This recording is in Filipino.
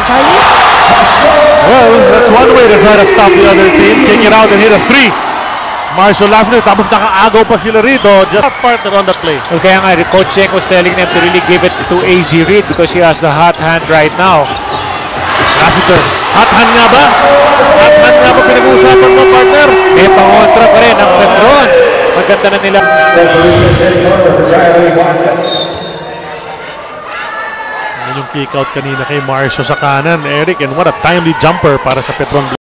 Charlie? Well, that's one way to try to stop the other team. Kick it out and hit a 3. Marshall Lafleur, tapos nakaagaw pa sila rito. Just partner on the play. Well, kaya nga, Coach Chenko's telling them to really give it to AZ Reed because he has the hot hand right now. Lassiter, hot hand nga ba? Hot hand nga ba pinag-uusapan mo, partner? May pangontra pa rin ang Petron. Maganda na nila. Yung kick out kanina kay Marcio sa kanan, Eric, and what a timely jumper para sa Petron.